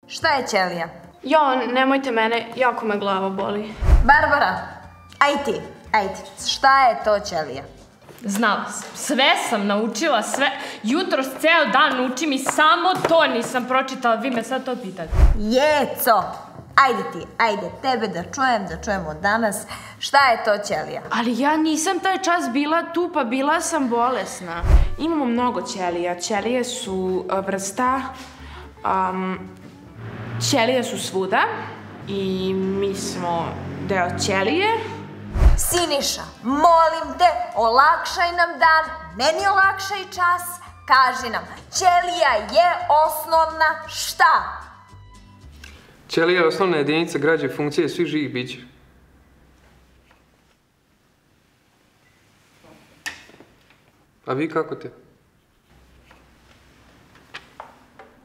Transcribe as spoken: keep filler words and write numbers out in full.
Šta je ćelija? Jo, nemojte mene, jako me glava boli. Barbara, aj ti, aj ti, šta je to ćelija? Znala sam, sve sam naučila, sve, jutros ceo dan učim i samo to nisam pročitala, vi me sad to pitate. Jeco, ajde ti, ajde, tebe da čujem, da čujemo danas, šta je to ćelija? Ali ja nisam taj čas bila tu, pa bila sam bolesna. Imamo mnogo ćelija. Ćelije su vrsta, um, ćelije su svuda i mi smo deo ćelije. Siniša, molim te, olakšaj nam dan, meni olakšaj čas, kaži nam, ćelija je osnovna šta? Ćelija je osnovna jedinica građe funkcije svih živih bića. A vi kako te?